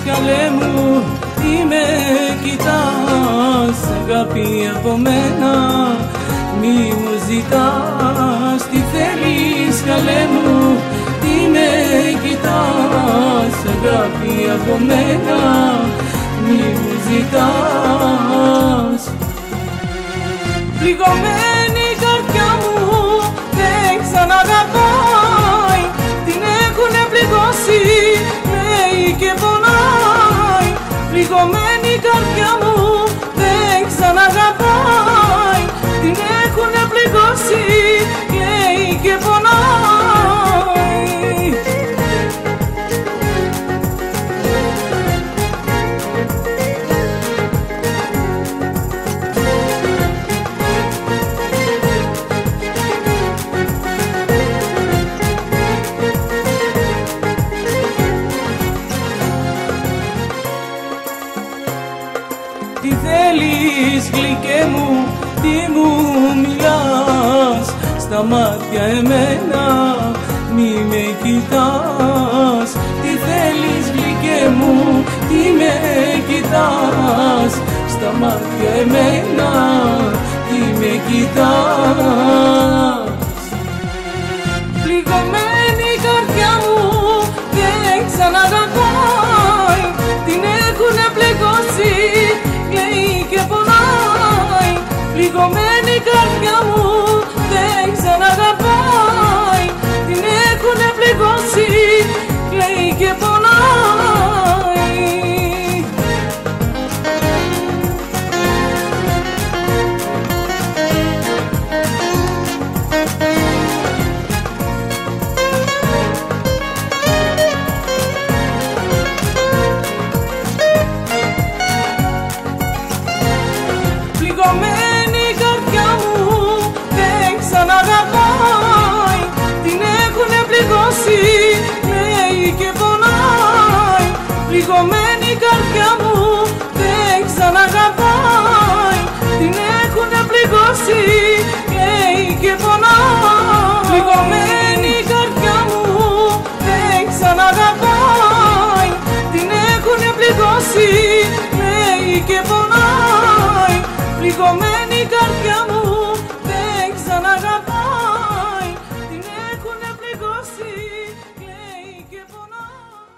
καλέ μου, τι με κοιτάς, αγάπη από μένα μη μου ζητάς. Τι θέλεις καλέ μου, τι με κοιτάς, αγάπη από μένα μη μου ζητάς. Πληγωμένη η καρδιά μου δεν ξαναγαπάει, την έχουνε πληγώσει, λέει και πονάει. Πληγωμένη η καρδιά μου δεν ξαναγαπάει, την έχουνε πληγώσει, λέει και πονάει. Τι θέλεις γλυκέ μου, τι μου μιλάς, στα μάτια εμένα μη με κοιτάς. Τι θέλεις γλυκέ μου, τι με κοιτάς, στα μάτια εμένα τι με κοιτάς. Πληγωμένη η καρδιά μου δεν ξαναγαπάει, την έχουνε πληγώσει, λέει και πονάει. Πληγωμένη η καρδιά μου δεν ξαναγαπάει, την έχουνε πληγώσει, λέει και πονάει. Πληγωμένη η καρδιά μου δεν ξαναγαπάει, την έχουνε πληγώσει, λέει και πονάει. Πληγωμένη η καρδιά μου δεν ξαναγαπάει, την έχουνε πληγώσει, λέει και πονάει. Πληγωμένη η καρδιά μου δεν ξαναγαπάει, την έχουνε πληγώσει, λέει και πονάει. Πληγωμένη η καρδιά μου δεν ξαναγαπάει, την έχουνε πληγώσει, λέει και πονάει.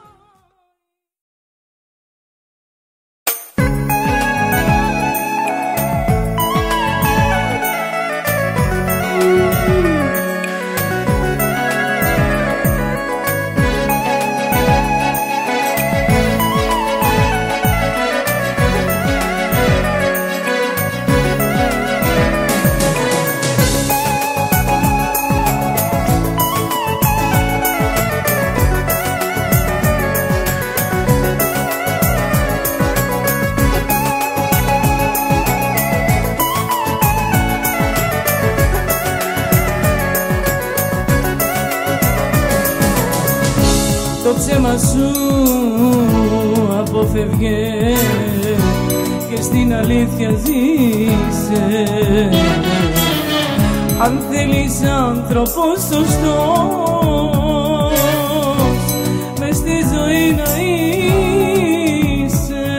Το ψέμα σου αποφεύγε και στην αλήθεια ζήσε. Αν θέλεις άνθρωπος σωστός μες στη ζωή να είσαι,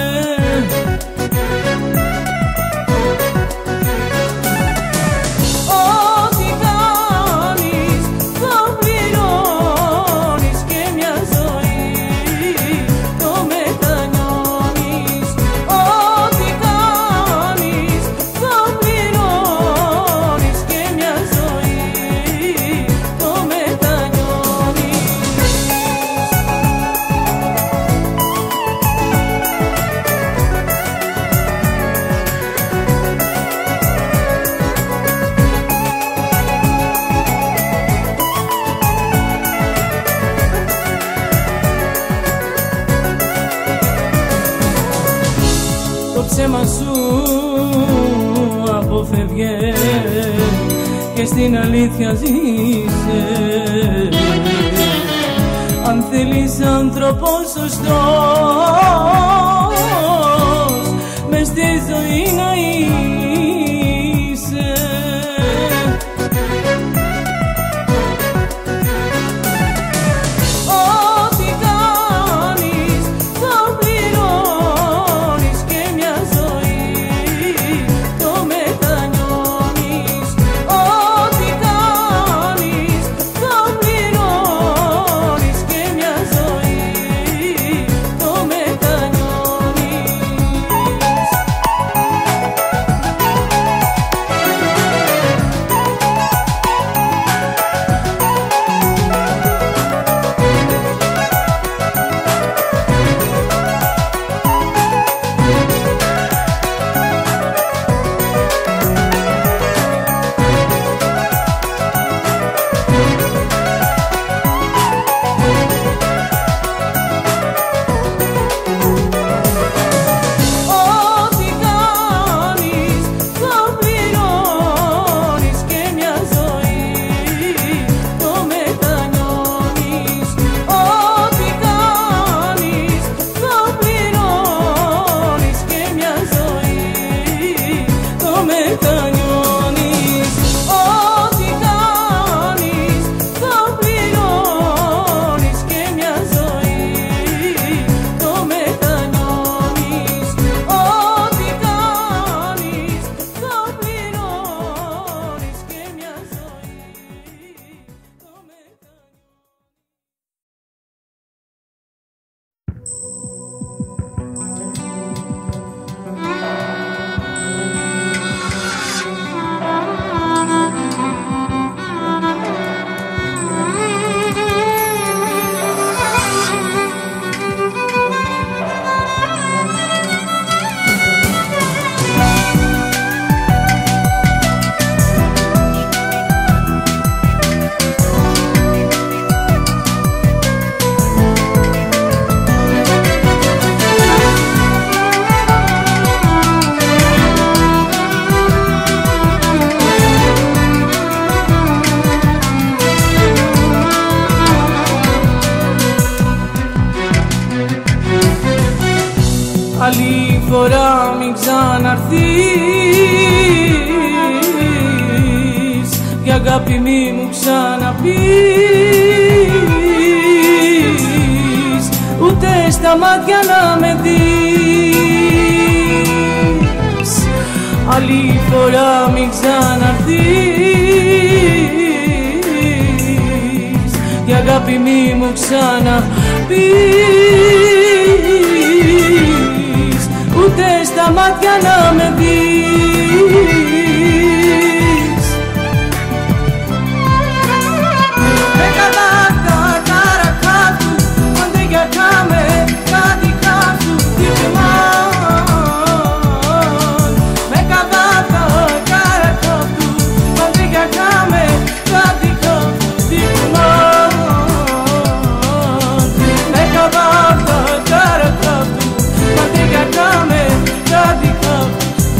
ό,τι κάνεις το πληρώνεις και μια ζωή το μετανιώνεις. Ό,τι κάνεις το πληρώνεις και μια ζωή το μετανιώνεις. Το ψέμα σου αποφεύγε και στην αλήθεια ζήσε. Αν θέλεις άνθρωπος σωστός μες στη ζωή να είσαι, ό,τι κάνεις το Άλλη φορά μην ξαναρθείς, για αγάπη μη μου ξαναπείς, ούτε στα μάτια να με δεις. Άλλη φορά μην ξαναρθείς, για αγάπη μη μου ξαναπείς, ούτε στα μάτια να με δεις. Με καλά τα καρακά του, άντε για κάμε τα δικά του δίπλωμαν. Με καλά τα καρακά του, άντε για κάμε τα δικά του δίπλωμαν. Με καλά τα καρακά του, άντε για κάμε τα δικά του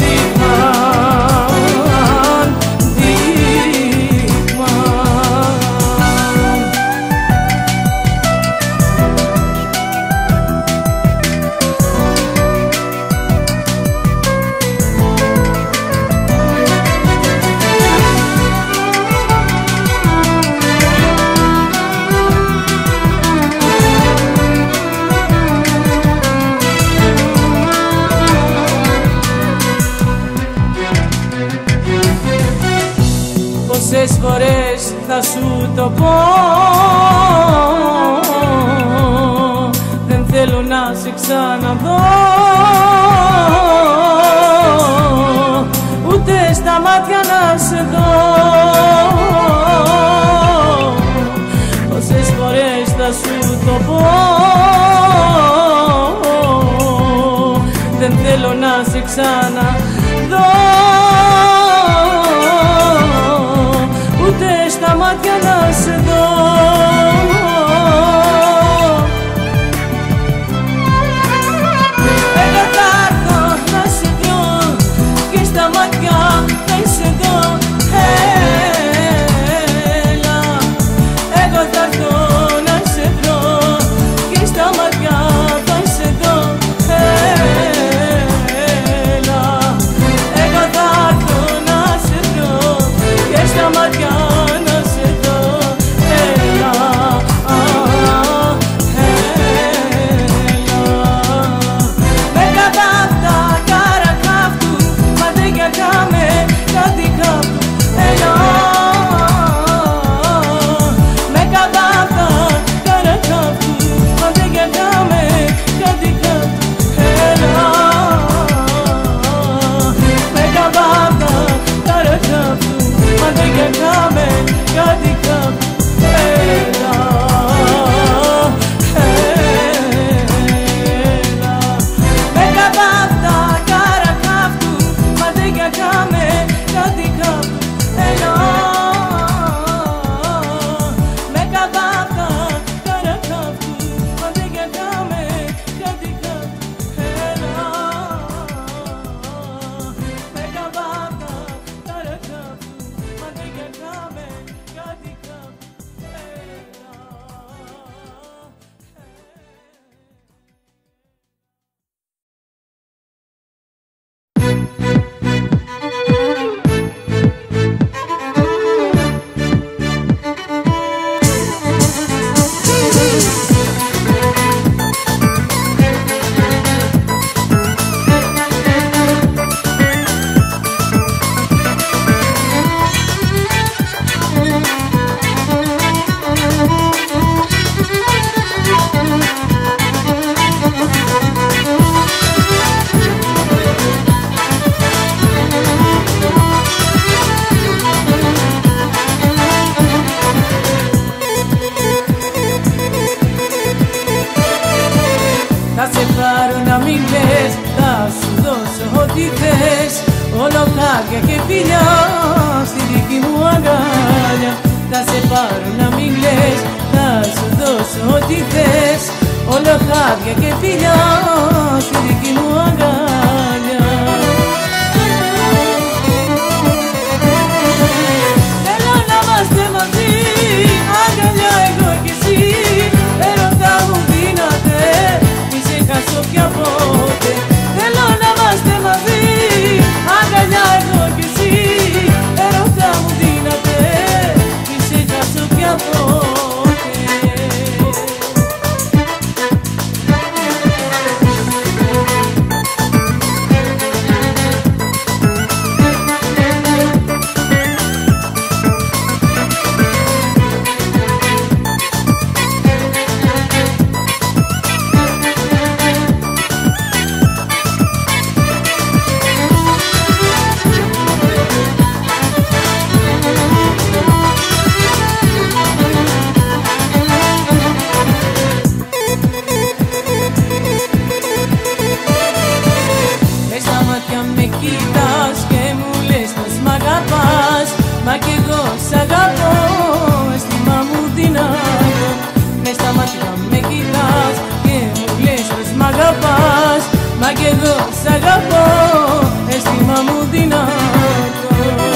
δίπλωμαν. Πόσες φορές θα σου το πω, δεν θέλω να σε ξαναδώ, ούτε στα μάτια να σε δω. Πόσες φορές θα σου το πω, δεν θέλω να σε ξαναδώ, ούτε στα μάτια να σε δω. Εγώ θα έρθω να σε δω και στα μάτια θα είσαι εδώ. Έλα, εγώ θα έρθω να σε βρω και στα μάτια θα είσαι εδώ. Έλα, φιλιά στη δική μου αγκάλια. Θα σε πάρω να μην κλαις, θα σου δώσω ό,τι θες, όλο χάδια και φιλιά στη δική μου αγκάλια. Θέλω να είμαστε μαζί, αγκαλιά εγώ κι εσύ, έρωτα μου δύναται, μη σε χάσω πια ποτέ. Θέλω να είμαστε μαζί, αγκαλιά εγώ κι εσύ, έρωτα μου δύναται, μη σε χάσω πια ποτέ. Μα κι εγώ σ' αγαπώ, αίσθημα μου δυνατό. Μες στα μάτια με κοιτάς και μου λες πως μ' αγαπάς. Μα κι εγώ σ' αγαπώ, αίσθημα μου δυνατό.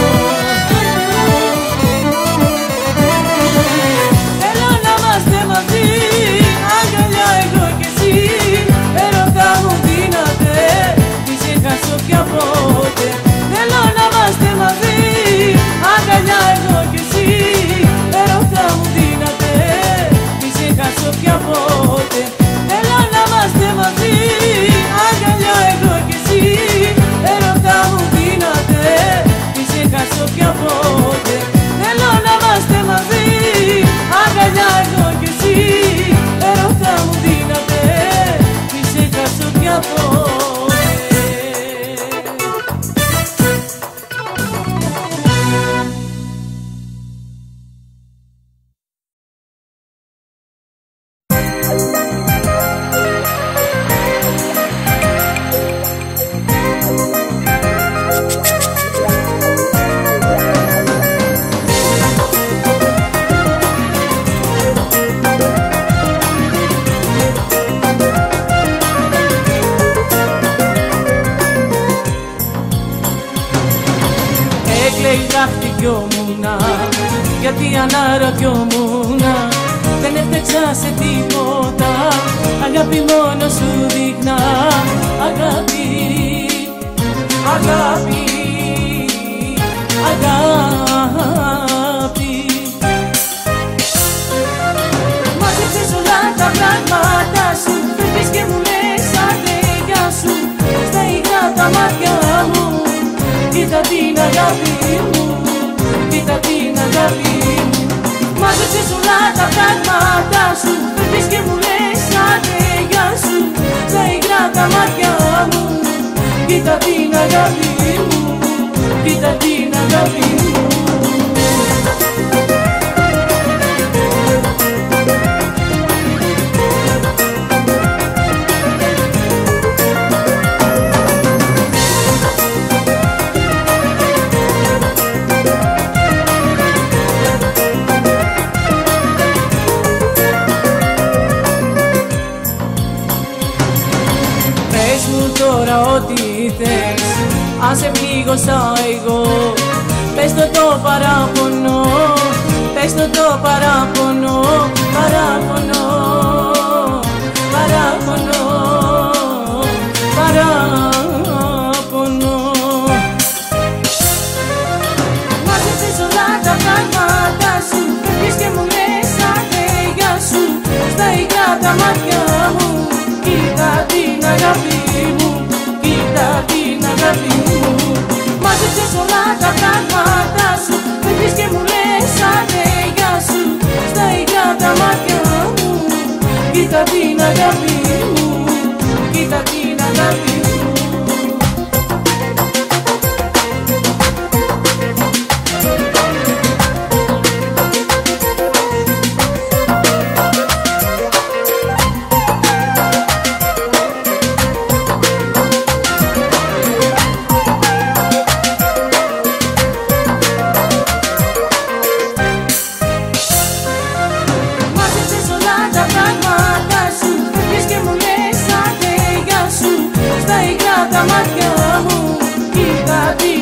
Θέλω να είμαστε μαζί, αγκαλιά εγώ κι εσύ, έρωτα μου δύναται, μη σε χάσω πια ποτέ. Θέλω να είμαστε μαζί, αγκαλιά εγώ κι εσύ, έρωτα μου δύναται, μη σε χάσω πια ποτέ. Θέλω να είμαστε μαζί, αγκαλιά εγώ κι εσύ, έρωτα μου δύναται, μη σε χάσω πια ποτέ. Θέλω να είμαστε μαζί, αγκαλιά εγώ κι εσύ, έρωτα μου δύναται, μη σε χάσω πια ποτέ. Γιατί αναρωτιόμουνα, δεν έφταξα σε τίποτα, αγάπη μόνο σου δείχνα. Αγάπη, αγάπη, αγάπη. Μάζεψες όλα τα πράγματα σου, φεύγεις και μου λες άντε γεια σου. Στα υγρά τα μάτια μου, κοίτα την αγάπη μου, κοίτα την αγάπη μου. Μάζεψες όλα τα πράγματα σου, φεύγεις και μου λες άντε γεια σου. Στα υγρά τα μάτια μου, κοίτα την αγάπη μου, κοίτα την αγάπη μου. Τώρα ό,τι θες, αν σε πλήγωσα εγώ, πες το παράπονο, πες το παράπονο, παράπονο, παράπονο, παράπονο. Μάζεψες όλα τα πράγματα σου, φεύγεις και μου λες άντε γεια σου. Στα υγρά τα μάτια μου, κοίτα την αγάπη μου, κοίτα την αγάπη μου. Μάζεψες όλα τα πράγματα σου, φεύγεις και μου λες άντε γεια σου. Στα υγρά τα μάτια μου, κοίτα την αγάπη μου, κοίτα την αγάπη μου.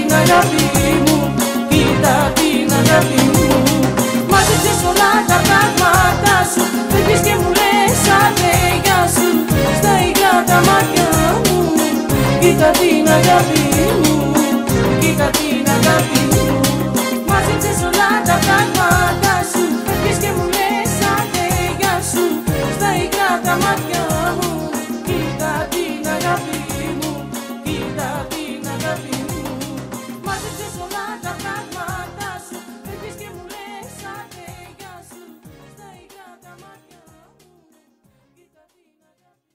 την αγάπη μου, κοίτα την αγάπη μου. Μάζεψες όλα τα πράγματα σου, φεύγεις και μου λες άντε γεια σου. Στα υγρά τα μάτια μου, κοίτα την αγάπη μου, κοίτα την αγάπη μου. Μάζεψες όλα τα πράγματα σου, φεύγεις και μου λες άντε γεια σου. Στα υγρά τα μάτια μου, κοίτα την αγάπη μου, κοίτα την αγάπη μου. Μάζεψες όλα τα πράγματα σου, φεύγεις και μου λες άντε γεια σου. Στα υγρά τα μάτια μου, κοίτα την αγάπη μου.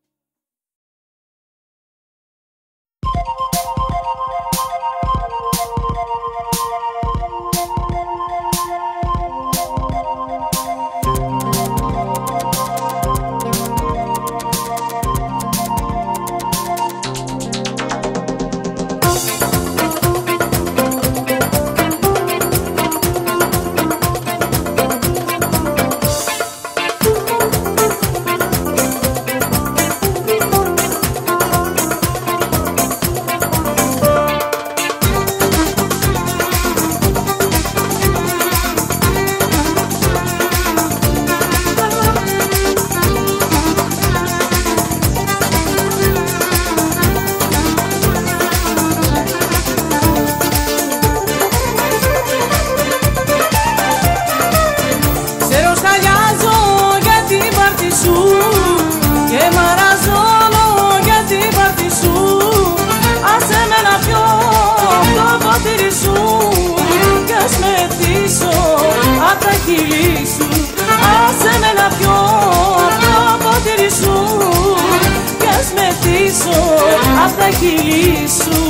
Άσε με να πιω το ποτήρι σου κι ας με θύσω απ' τα χείλη σου.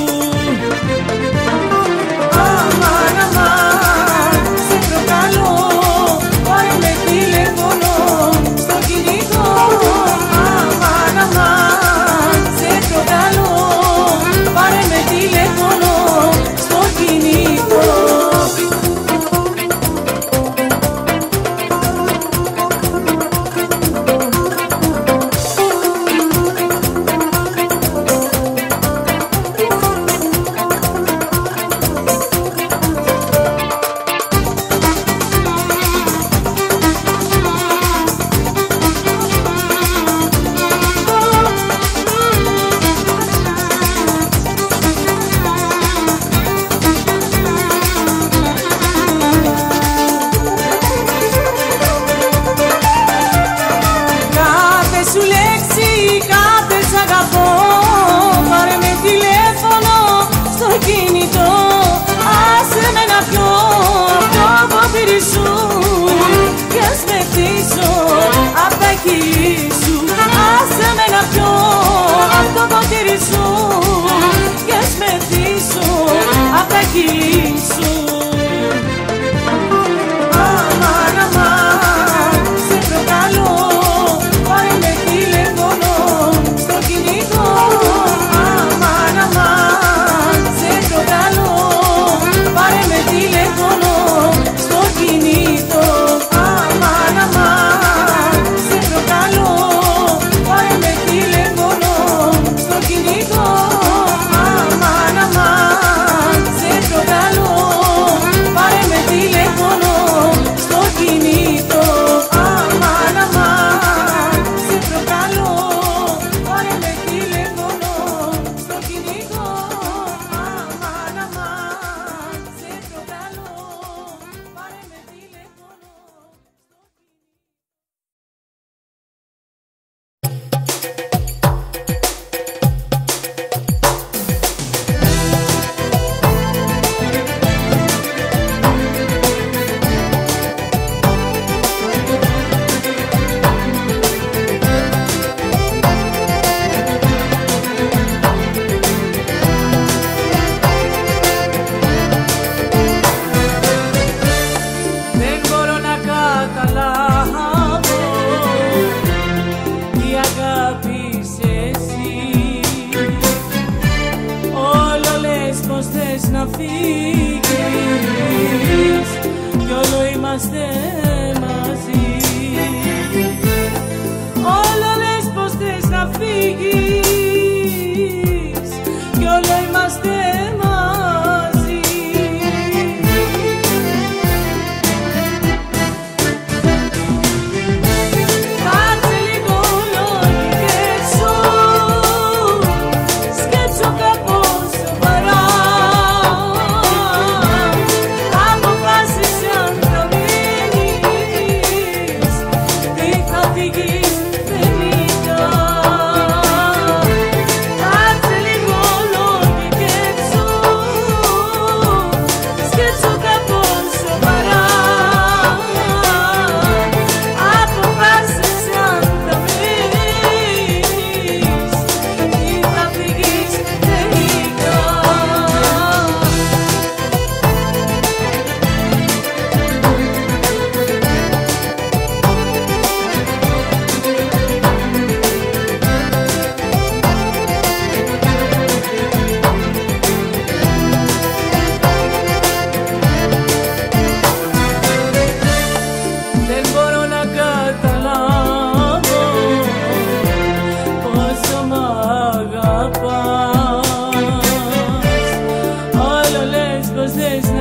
Αμάν, αμάν, σε προκαλώ, πάρε με τηλέφωνο στο κινητό. Αμάν, αμάν, σε προκαλώ, πάρε με τηλέφωνο στο κινητό. Άσε με να πιω απ' το ποτήρι σου κι ας με θύσω απ' τα χείλη σου. Αμάν, αμάν, σε προκαλώ, πάρε με τηλέφωνο στο κινητό. Αμάν, αμάν, σε προκαλώ, πάρε με τηλέφωνο στο κινητό. Αμάν, αμάν, σε προκαλώ, πάρε με τηλέφωνο στο κινητό. Αμάν, αμάν, σε προκαλώ, φύγεις τελικά. Κάτσε λίγο λόγια και έξω, σκέψου κάπως σοβαρά. Αποφάσισε αν θα μείνεις ή θα φύγεις τελικά. Δεν μπορώ να καταλάβω πόσο μ' αγαπάς. Όλο λες πως θες να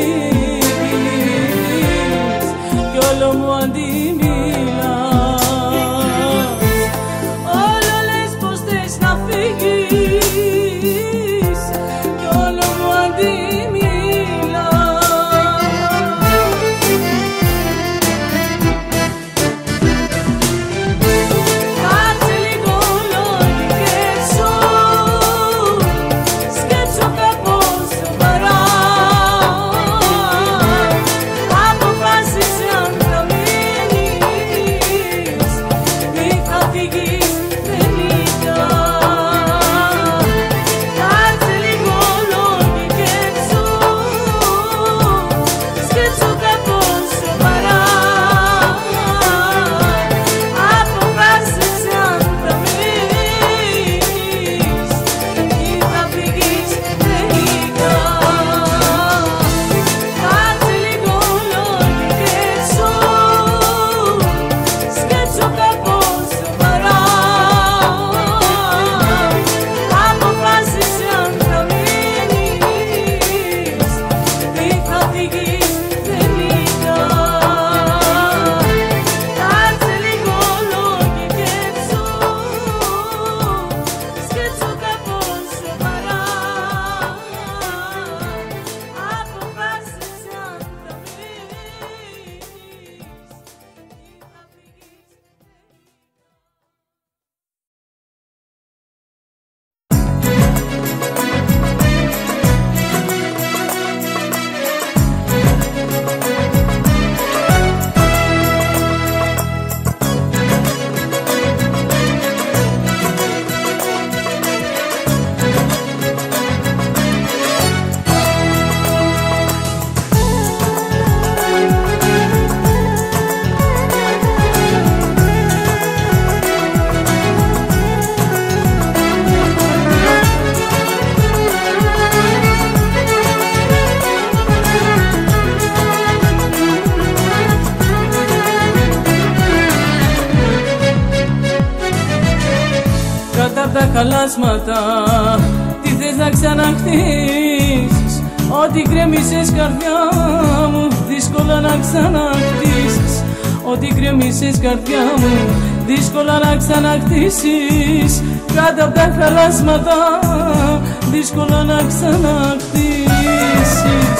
φύγεις κι όλο μου αντιμιλάς. Όλο λες πως θες να φύγεις κι όλο μου αντιμιλάς. Κάτσε λίγο λόγια και έξω, σκέψου κάπως σοβαρά. Αποφάσισε αν θα μείνεις ή θα φύγεις τελικά. Κάτσε λίγο λόγια και έξω, σκέψου κάπως σοβαρά. Αποφάσισε αν θα μείνεις ή θα φύγεις τελικά. Κάτσε λίγο λόγια και έξω, σκέψου κάπως σοβαρά. Αποφάσισε αν θα μείνεις ή θα φύγεις τελικά. Κάτσε λίγο λόγια και έξω, σκέψου κάπως σοβαρά. Αποφάσισε αν θα μείνεις ή θα Κάτω απ' τα χαλάσματα τι θες να ξαναχτίσεις? Ό,τι γκρέμισες καρδιά μου δύσκολα να ξαναχτίσεις. Ό,τι γκρέμισες καρδιά μου δύσκολα να ξαναχτίσεις. Κάτω απ' τα χαλάσματα δύσκολα να ξαναχτίσεις.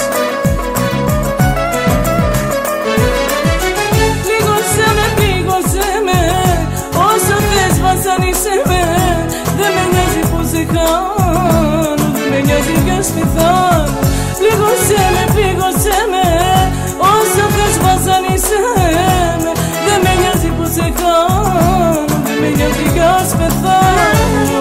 Πλήγωσέ με, πλήγωσέ με, όσο θες βασανίσέ με. Δεν με νοιάζει που σε χάνω, δεν με νοιάζει κι ας πεθάνω. Πλήγωσέ με, πλήγωσέ με, όσο θες βασανίσέ με. Δεν με νοιάζει που σε χάνω, δεν με νοιάζει κι ας πεθάνω.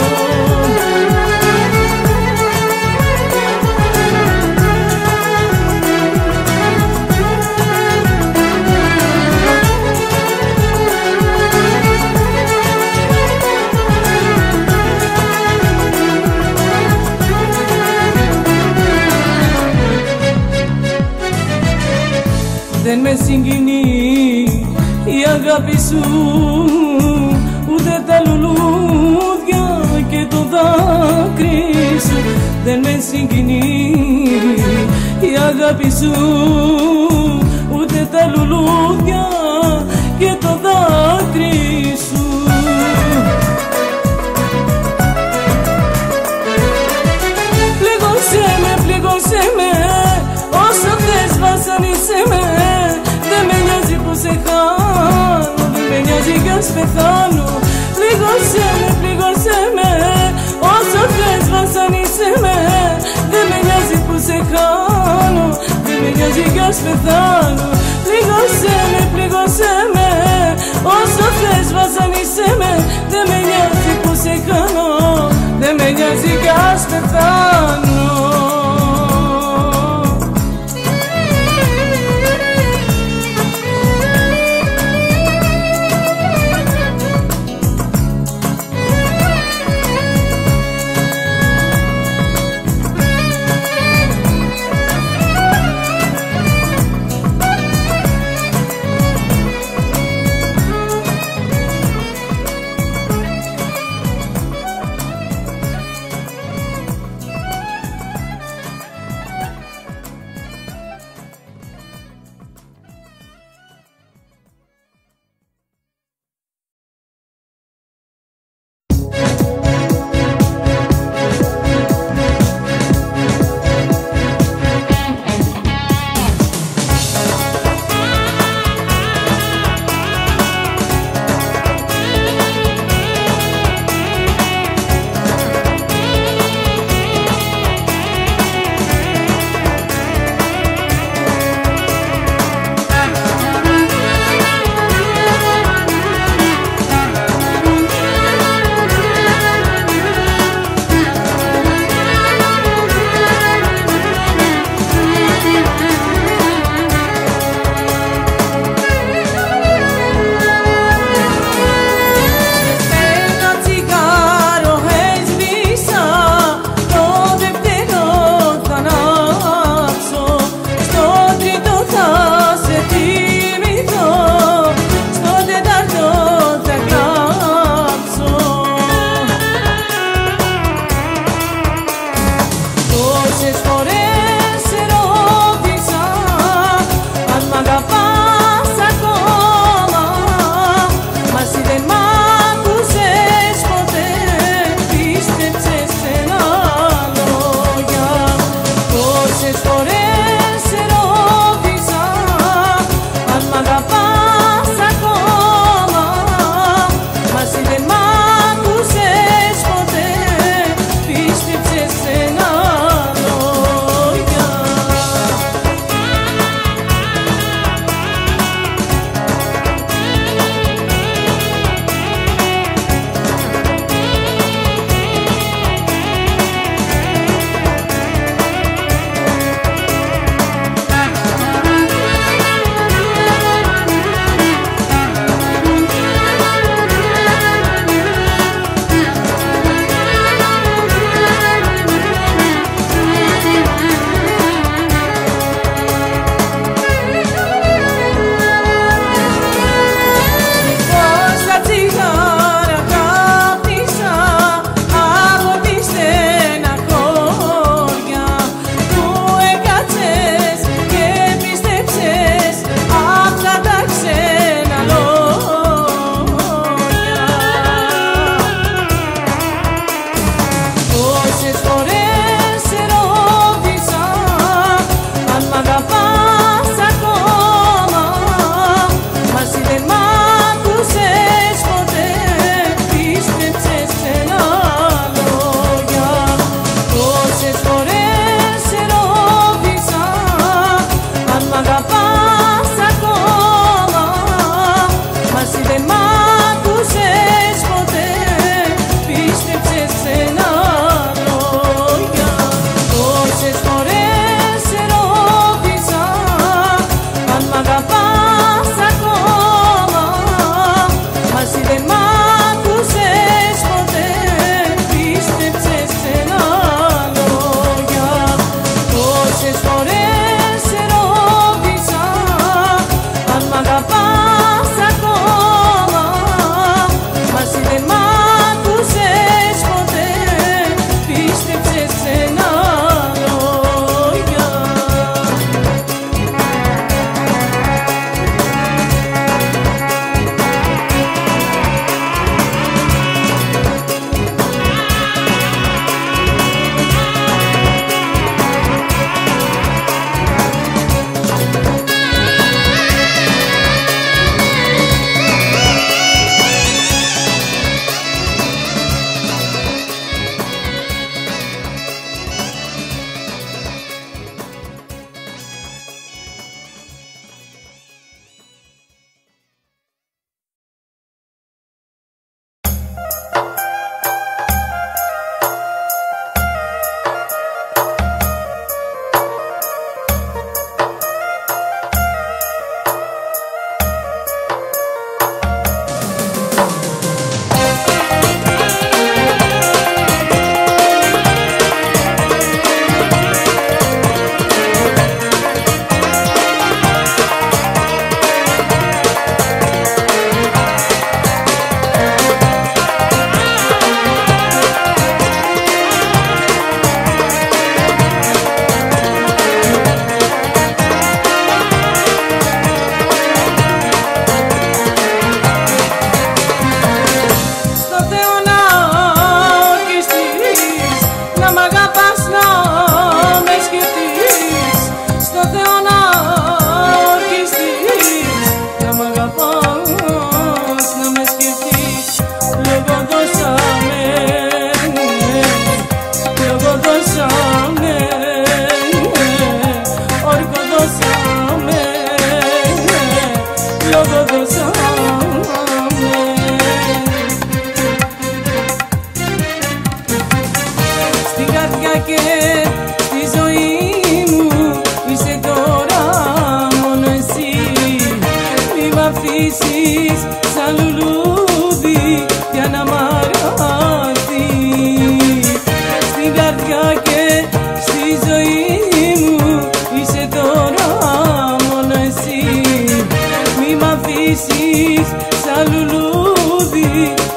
Δεν με συγκινεί η αγάπη σου, ούτε τα λουλούδια και το δάκρυ σου. Δεν με συγκινεί η αγάπη σου, ούτε τα λουλούδια και το δάκρυ σου. Πλήγωσέ με, πλήγωσέ με, όσο θες βασανίσέ με. Δεν με νοιάζει που σε χάνω, δεν με νοιάζει. ας πεθάνω. Πλήγωσέ με, όσο θες βασανίσέ με. Δεν με νοιάζει που σε κάνω, δεν με νοιάζει κι ας πεθάνω. Πλήγωσέ με, όσο θες βασανίσέ με. Δεν με νοιάζει που σε κάνω, δεν με νοιάζει κι ας πεθάνω.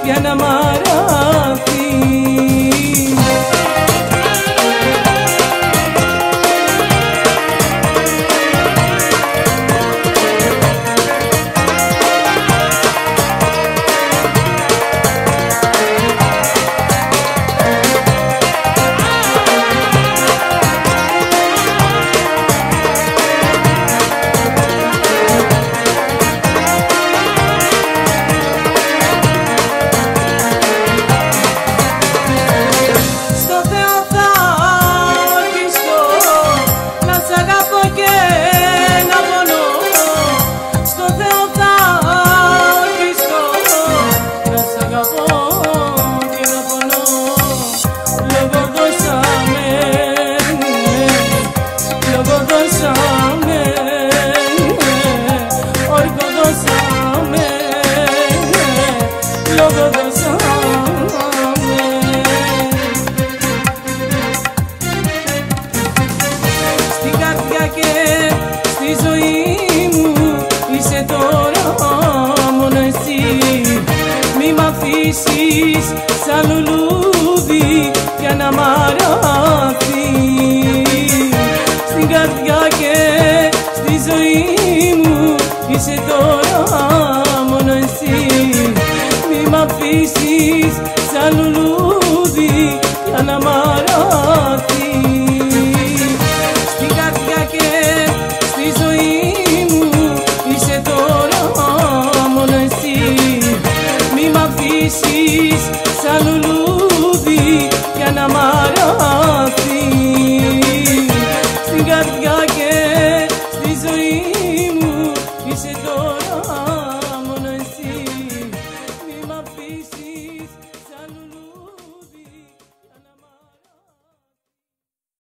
για να μ' αράθει. Στην καρδιά και στη ζωή μου είσαι τώρα μόνο εσύ. Μη μ' αφήσεις σαν λουλούδι για να μ' αράθει. Στην καρδιά και στη ζωή μου είσαι τώρα μόνο εσύ. Μη μ' αφήσεις σαν λουλούδι για να μ' αράθει. Στην καρδιά και στη ζωή μου είσαι τώρα μόνο εσύ. Μη μ' αφήσεις σαν λουλούδι για να μ' αράθει. Στην καρδιά και στη ζωή μου είσαι τώρα μόνο εσύ. Μη μ' αφήσεις